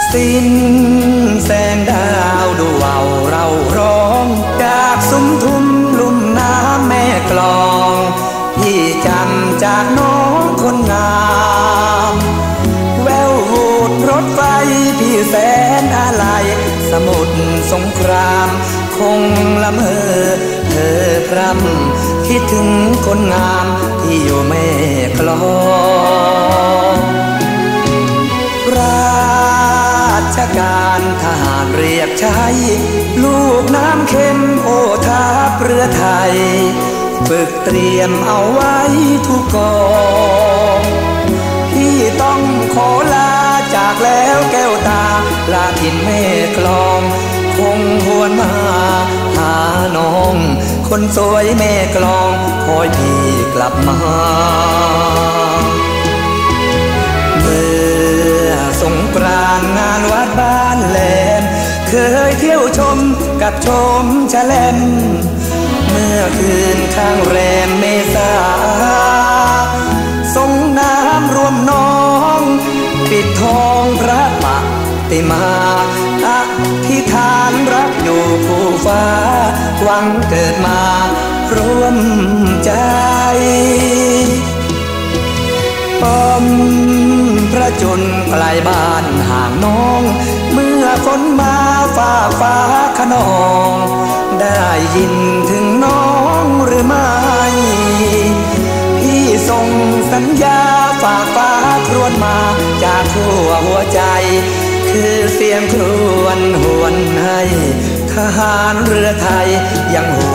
สิ้นแสงดาวดูเบาเราร้องจากซุ้มทุ่มลุ่มน้ำแม่กลองพี่จำจากน้องคนงามแวววูดรถไฟพี่แสนอะไรสมุทรสงครามคงละเมอเธอพร่ำคิดถึงคนงามที่อยู่แม่กลองราชการทหารเรียกใช้ลูกน้ำเค็มโอทัพเรือไทยฝึกเตรียมเอาไว้ทุกกองพี่ต้องขอลาจากแล้วแก้วตาลาถิ่นแม่กลองคงหวนมาหาน้องคนสวยแม่กลองคอยพี่กลับมาเมื่อสงกรานต์งานวัดบ้านแหลมเคยเที่ยวชมกับชมแฉลมเมื่อคืนข้างแรมเมษาส่งน้ำรวมน้องปิดทองพระปฏิมาอธิษฐานรักอยู่คู่ฟ้าหวังเกิดมาร่วมใจป้อมพระจุลไกลบ้านห่างน้องเมื่อฝนมาฟ้าฟ้าขนองได้ยินถึงน้องหรือไม่พี่ส่งสัญญาฝากฟ้าครวญมาจากทั่วหัวใจคือเสียงครวญหวนให้ทหารเรือไทยยังห่